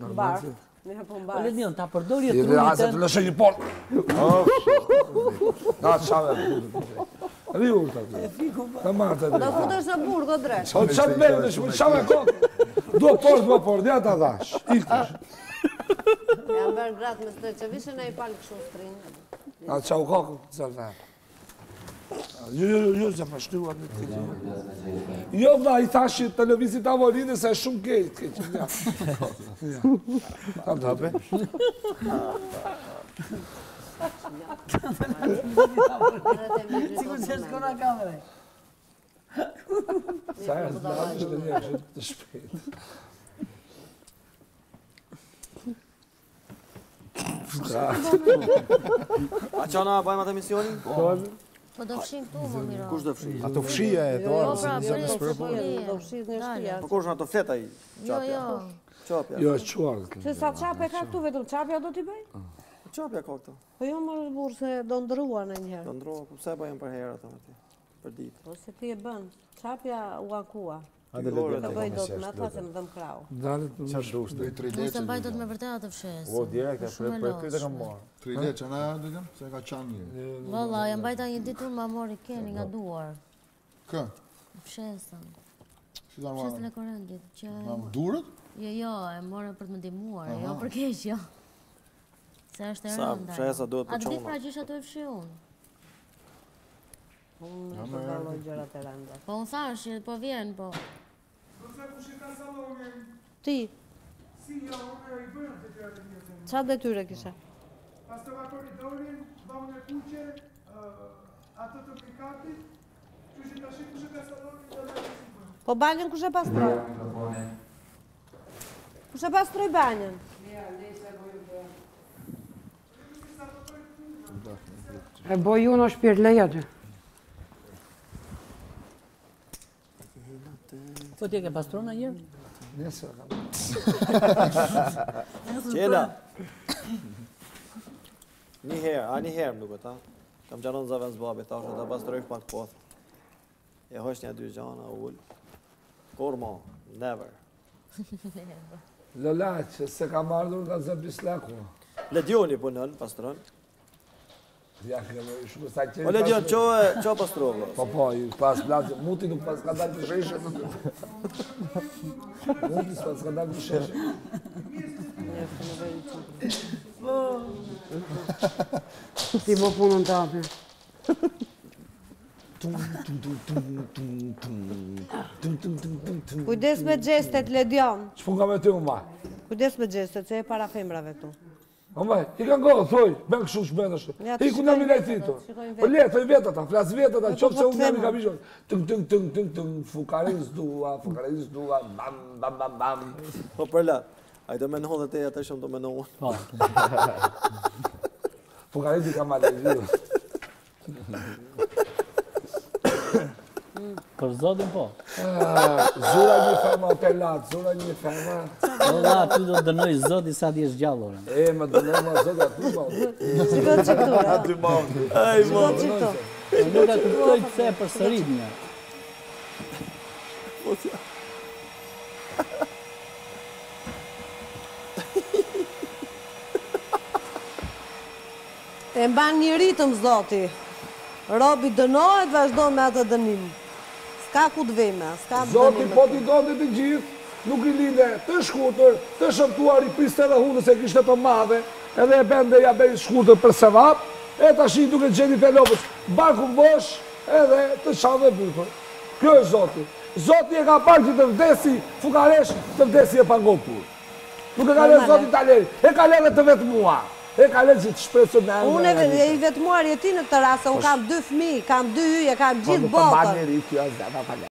Bartë. Po le njën, ta përdori e Dhe trunit asë të lëshë një porë. Na, qave. Ri urta të. Ta marta të. Do futesh në burg, o drejt. O qatë me, dhe shumë qave kokë. Do porë, ja ta dash. Ikësh. Jam bërë gratë me së që vishë në i palë këshu strinë. A qa u kokë, zërë. Jo, që më shtyua në të gjithë. Jo, vla, i thashi televizit avolinë se shumë kejtë. Ta të hape? Sigur që është kona kamere. Sa e së dami që të një është të shpejtë. A qana bajmë atë emisionin? Po do fshin këtu, më miro. Kush do fshi? Ato fshia e to, Po pra, Do fshit në shtia. Po kush në ato feta i qapja? Jo. Qapja. Jo, është quarë. Se sa qape ka këtu, vetëm qapja do t'i bëj? Qapja ka këto. Po jo më burë se do ndërrua në njëherë. Do ndroha, po pse bajmë për herë ato aty? Për ditë. Po se ti e bën. Qapja u akua. Hajde le Të të bëj do të me ata se më dhëm krau. Dalet në Çfarë dush ti? 3 Mos leçe. të mbaj dot me vërtet atë fshes. O, direkt, për këtë kam marrë. 3 leçe, na dëgjëm, se ka qanë një. Valla, jam mbajta një ditë unë ma mori Keni nga duar. Kë? Fshesën. Si ta Fshesën marrë? e korrendit. Që... Durët? Jo, e morën për të më ndihmuar, jo për keq, jo. Se është e Sa rënda. fshesa duhet A të të ditë pra çona. gjisha të e fshi unë? Unë e përvalloj gjërat e rënda. Po unë thash, po vjen, po. Ti, qa detyre kisha? Pastovatori dolin, vamën e kuqe, ato të plikatit, që që të shi kushe ka salonin dhe dhe Po banjën kush e pastroj? Kush e pastroj banjën? E boj unë është pirë lejatë. Po ti e ke pastrona njërë? Nesër kam. Qela. Një herë më duket, ha? Kam gjanon zavën zbabi, ta është ta pastrojsh pak poth. E hosh një dy gjana, ull. Kur mo, never. Lola, që se kam ardhur nga Zëbislaku. Ledioni punën, pastron. Ja, shumë sa qenë. O Ledion, qo pastrova? Po, i pas plazë, muti nuk pas ka dalë të sheshe. Muti pas ka dalë të sheshe. Ti bo punën të atë. Kujdes me gjestet, Ledion. Ç'pun ka me ty unë ma? Kujdes me gjestet, se e para femrave këtu. Unë i ka ngohë, thoj, ben kështu shben është. Ja, I ku në mi lejtito. Po le, thoj vetë ata, flas vetë ata, qofë se unë jam i ka bishon. Tëng, fukaris dua, bam, bam, bam, bam. Po për la, a i do me nëhon dhe te atë shumë do me nëhon. Fukaris i ka ma lejtito. Për zotin po. Zura një ferma o pelat, zura një ferma. Ola, ty do të dënoj zoti sa ti është gjallore. E, më dënoj ma zot aty, ma. Shiko që këtu, ja. Aty mund. Shiko që këtu. Nuk e kuptoj pse e përsërit një. E mban një ritëm, zoti. Robi dënohet, vazhdo me atë dënim. S'ka ku të veme, s'ka të Zoti dënim. po t'i donte të gjithë, nuk i linde të shkurtër, të shëmtuar i piste dhe hundës e kishte të madhe, edhe e bende ja bej shkurtër për sevap, e tash i duke Jennifer Lopez, baku bosh, edhe të qanë dhe bukur. Kjo është Zoti. Zoti e ka parë që të vdesi fukaresh, të vdesi e pangokur. Nuk e ka lërë Zoti taleri, e ka lërë të vetë mua. E ka lërë që të shpresë me anë. Unë e i vetëmuar jeti në këtë rase, unë kam 2 fëmijë, kam 2 hyje, kam gjithë Po, nuk të botën. mbarë një rikë, kjo është dhe